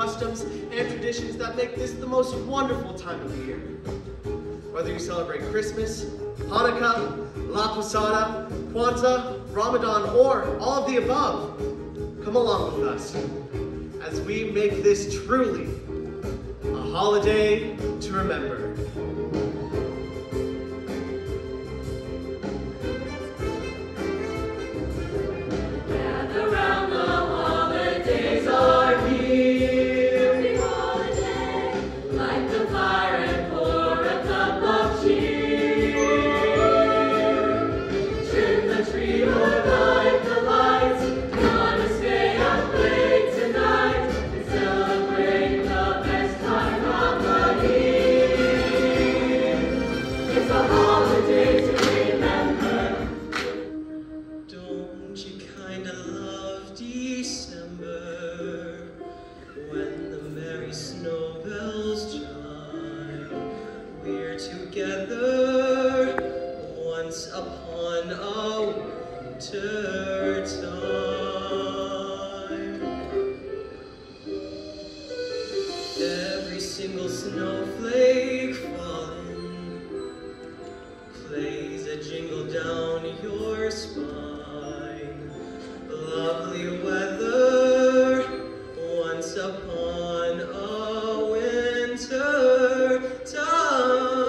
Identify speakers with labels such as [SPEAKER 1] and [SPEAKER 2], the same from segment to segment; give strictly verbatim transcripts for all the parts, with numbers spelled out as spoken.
[SPEAKER 1] customs and traditions that make this the most wonderful time of the year. Whether you celebrate Christmas, Hanukkah, La Posada, Kwanzaa, Ramadan, or all of the above, come along with us as we make this truly a holiday to remember.
[SPEAKER 2] Gather round, the holidays are here. Every holiday, light the fire and pour a cup of cheer. Trim the tree or light the lights, gonna stay up late tonight and celebrate the best time of the year. It's a holiday to remember.
[SPEAKER 3] Don't you kinda love December when the merry snow bells chime? We're together once upon a winter time. Every single snowflake falling plays a jingle down your spine. Lovely weather once upon a winter time.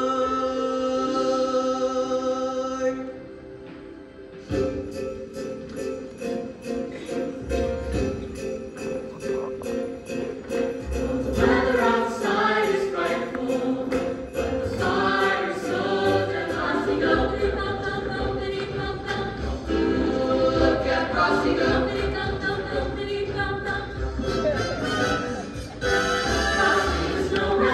[SPEAKER 2] The weather outside is frightful, but the stars are so frosty. Look at Frosty go. Frosty the snow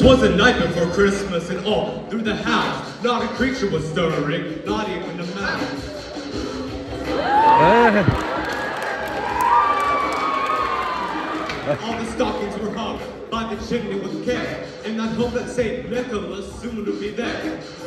[SPEAKER 4] 'Twas a night before Christmas, and all through the house, not a creature was stirring, not even a mouse. All the stockings were hung by the chimney with care, in that hope that Saint Nicholas soon would be there.